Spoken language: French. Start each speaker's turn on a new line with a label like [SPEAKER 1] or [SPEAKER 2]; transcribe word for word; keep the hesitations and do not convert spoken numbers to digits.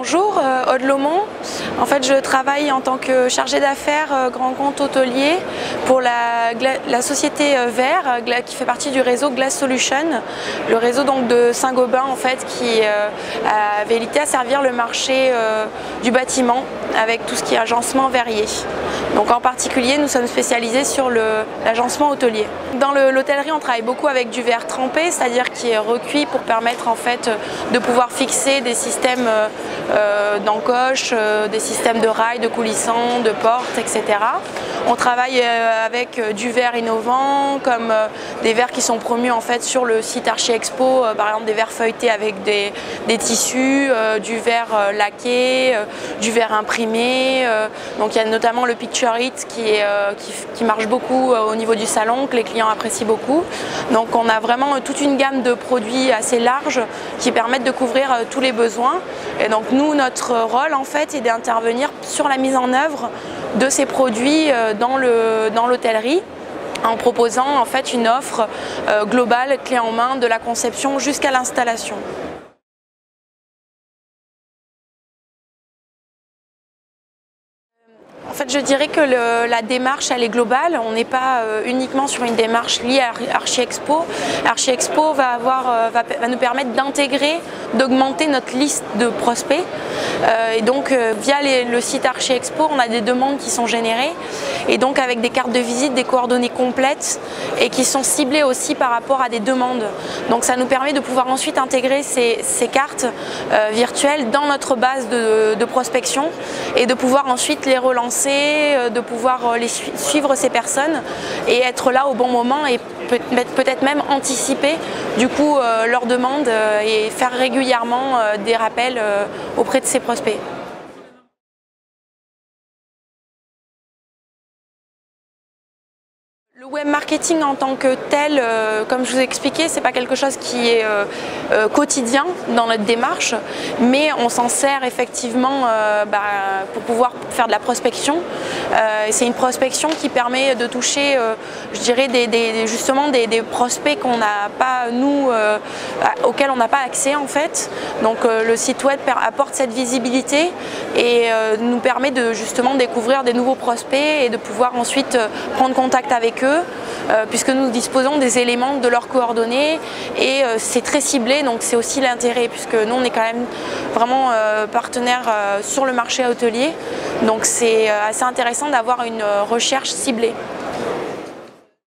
[SPEAKER 1] Bonjour, euh, Aude Lomont. En fait, je travaille en tant que chargée d'affaires euh, grand compte hôtelier pour la, la société euh, Vert euh, qui fait partie du réseau Glass Solution, le réseau donc de Saint-Gobain en fait qui euh, avait habilité à servir le marché euh, du bâtiment avec tout ce qui est agencement verrier. Donc en particulier, nous sommes spécialisés sur l'agencement hôtelier. Dans l'hôtellerie, on travaille beaucoup avec du verre trempé, c'est-à-dire qui est recuit pour permettre en fait de pouvoir fixer des systèmes euh, d'encoche, euh, des systèmes de rails, de coulissants, de portes, et cetera. On travaille euh, avec du verre innovant, comme euh, des verres qui sont promus en fait sur le site Archi Expo, euh, par exemple des verres feuilletés avec des, des tissus, euh, du verre euh, laqué, euh, du verre imprimé. Euh, donc il y a notamment le Picture It qui, est, euh, qui, qui marche beaucoup euh, au niveau du salon, que les clients apprécient beaucoup. Donc on a vraiment toute une gamme de produits assez large qui permettent de couvrir euh, tous les besoins. Et donc nous, notre rôle en fait est d'intervenir sur la mise en œuvre de ces produits euh, dans le, dans l'hôtellerie, en proposant en fait une offre euh, globale, clé en main, de la conception jusqu'à l'installation. En fait, je dirais que le, la démarche elle est globale. On n'est pas euh, uniquement sur une démarche liée à Archi Expo. Archi Expo va, avoir, euh, va, va nous permettre d'intégrer, d'augmenter notre liste de prospects. Euh, et donc, euh, via les, le site Archi Expo, on a des demandes qui sont générées. Et donc, avec des cartes de visite, des coordonnées complètes et qui sont ciblées aussi par rapport à des demandes. Donc, ça nous permet de pouvoir ensuite intégrer ces, ces cartes euh, virtuelles dans notre base de, de prospection et de pouvoir ensuite les relancer, de pouvoir les suivre ces personnes et être là au bon moment et peut-être même anticiper du coup euh, leurs demandes euh, et faire régulièrement euh, des rappels euh, auprès de ces prospects. Le web marketing en tant que tel, euh, comme je vous ai expliqué, c'est pas quelque chose qui est euh, euh, quotidien dans notre démarche, mais on s'en sert effectivement euh, bah, pour pouvoir faire de la prospection. Euh, c'est une prospection qui permet de toucher, euh, je dirais, des, des, justement des, des prospects qu'on n'a pas, nous, euh, auxquels on n'a pas accès en fait. Donc euh, le site web apporte cette visibilité et euh, nous permet de justement découvrir des nouveaux prospects et de pouvoir ensuite euh, prendre contact avec eux. Euh, puisque nous disposons des éléments de leurs coordonnées et euh, c'est très ciblé, donc c'est aussi l'intérêt puisque nous on est quand même vraiment euh, partenaire euh, sur le marché hôtelier, donc c'est euh, assez intéressant d'avoir une euh, recherche ciblée.